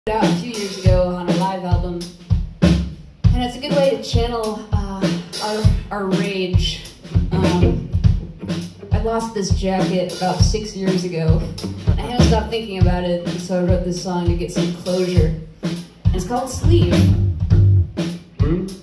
Out a few years ago on a live album, and it's a good way to channel our rage. I lost this jacket about 6 years ago. I haven't stopped thinking about it, and so I wrote this song to get some closure. And it's called Sleeve.